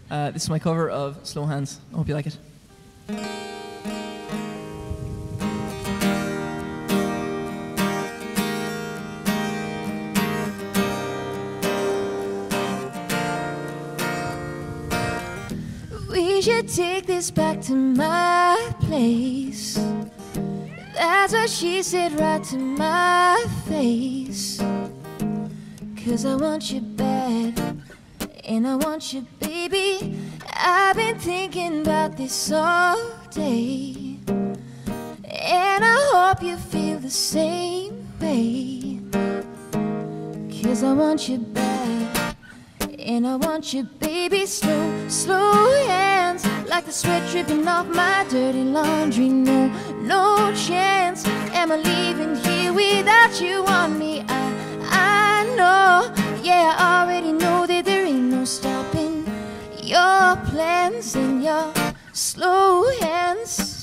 This is my cover of Slow Hands. I hope you like it. We should take this back to my place. That's what she said right to my face. 'Cause I want you bad, and I want you, baby. I've been thinking about this all day, and I hope you feel the same way. 'Cause I want you bad, and I want you, baby. Slow, slow hands, like the sweat dripping off my dirty laundry. No, no chance am I leaving here without you on me. I know, yeah, I already know that there ain't no stopping your plans and your slow hands.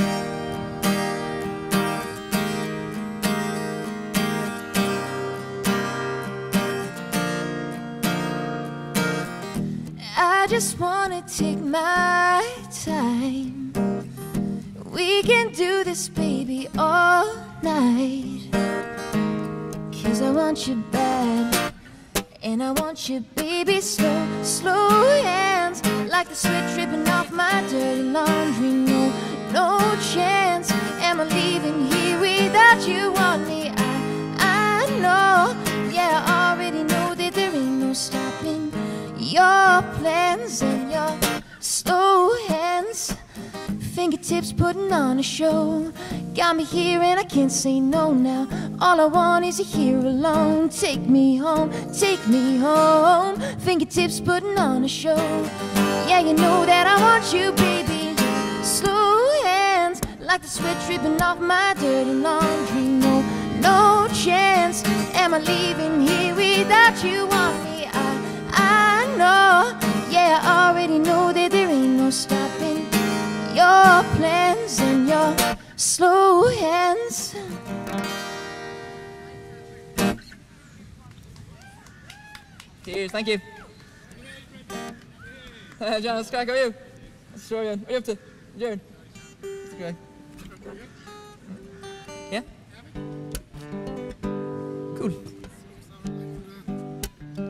I just wanna take my time. We can do this, baby, all night. 'Cause I want you bad, and I want you, baby. Slow, slow hands, like the sweat dripping off my dirty laundry. No, no chance am I leaving here without you on me. I know, yeah, I already know that there ain't no stopping your plans and your slow hands. Fingertips putting on a show, got me here and I can't say no now. All I want is you here alone. Take me home, take me home. Fingertips putting on a show, yeah, you know that I want you, baby. Slow hands, like the sweat dripping off my dirty laundry. No, no chance am I leaving here without you on me. I know, yeah, I already know that there ain't no stopping your plans and your slow hands. Cheers, thank you. John, let's crack. How are you? Let's show you. What are you up to? Jared? It's okay. Yeah? Cool.